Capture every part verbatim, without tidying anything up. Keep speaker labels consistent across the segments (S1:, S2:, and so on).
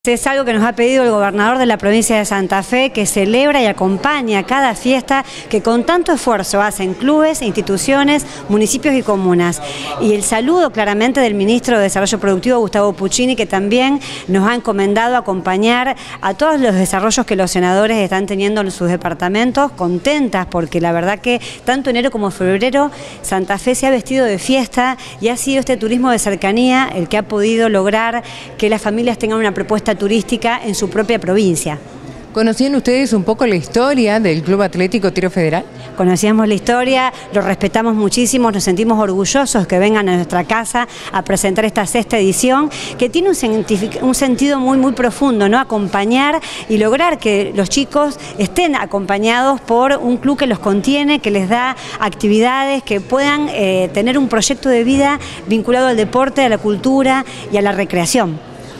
S1: Es algo que nos ha pedido el gobernador de la provincia de Santa Fe, que celebra y acompaña cada fiesta que con tanto esfuerzo hacen clubes, instituciones, municipios y comunas. Y el saludo claramente del ministro de Desarrollo Productivo, Gustavo Puccini, que también nos ha encomendado acompañar a todos los desarrollos que los senadores están teniendo en sus departamentos, contentas porque la verdad que tanto enero como febrero Santa Fe se ha vestido de fiesta y ha sido este turismo de cercanía el que ha podido lograr que las familias tengan una propuesta turística en su propia provincia.
S2: ¿Conocían ustedes un poco la historia del Club Atlético Tiro Federal?
S1: Conocíamos la historia, lo respetamos muchísimo, nos sentimos orgullosos que vengan a nuestra casa a presentar esta sexta edición, que tiene un, un sentido muy muy profundo, ¿no? Acompañar y lograr que los chicos estén acompañados por un club que los contiene, que les da actividades, que puedan eh, tener un proyecto de vida vinculado al deporte, a la cultura y a la recreación.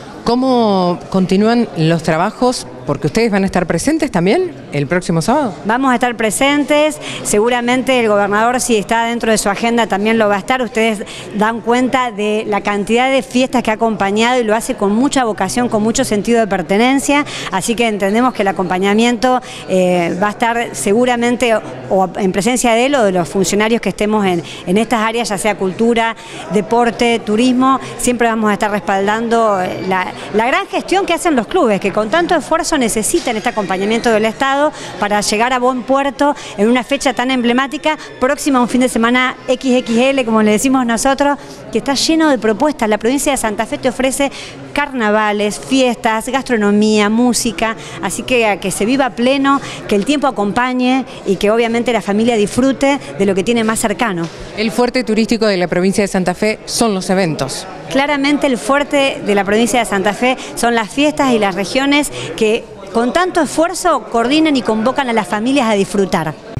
S2: ¿Cómo continúan los trabajos? Porque ustedes van a estar presentes también el próximo sábado.
S1: Vamos a estar presentes, seguramente el gobernador, si está dentro de su agenda, también lo va a estar. Ustedes dan cuenta de la cantidad de fiestas que ha acompañado y lo hace con mucha vocación, con mucho sentido de pertenencia, así que entendemos que el acompañamiento eh, va a estar seguramente o, o en presencia de él o de los funcionarios que estemos en, en estas áreas, ya sea cultura, deporte, turismo. Siempre vamos a estar respaldando la, la gran gestión que hacen los clubes, que con tanto esfuerzo necesitan este acompañamiento del Estado para llegar a buen puerto en una fecha tan emblemática, próxima a un fin de semana equis equis ele, como le decimos nosotros, que está lleno de propuestas. La provincia de Santa Fe te ofrece carnavales, fiestas, gastronomía, música, así que a que se viva pleno, que el tiempo acompañe y que obviamente la familia disfrute de lo que tiene más cercano.
S2: El fuerte turístico de la provincia de Santa Fe son los eventos.
S1: Claramente el fuerte de la provincia de Santa Fe son las fiestas y las regiones que con tanto esfuerzo coordinan y convocan a las familias a disfrutar.